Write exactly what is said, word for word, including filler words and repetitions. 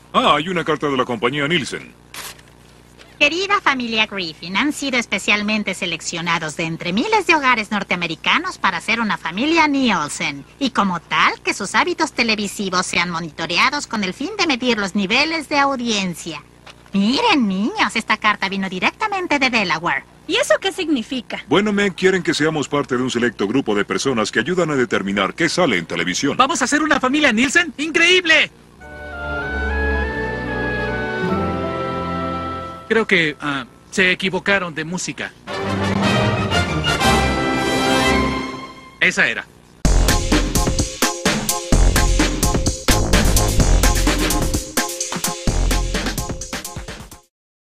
Ah, hay una carta de la compañía Nielsen. Querida familia Griffin, han sido especialmente seleccionados de entre miles de hogares norteamericanos para ser una familia Nielsen. Y como tal, que sus hábitos televisivos sean monitoreados con el fin de medir los niveles de audiencia. Miren, niños, esta carta vino directamente de Delaware. ¿Y eso qué significa? Bueno, me quieren que seamos parte de un selecto grupo de personas que ayudan a determinar qué sale en televisión. ¿Vamos a ser una familia Nielsen? ¡Increíble! Creo que ah, se equivocaron de música. Esa era.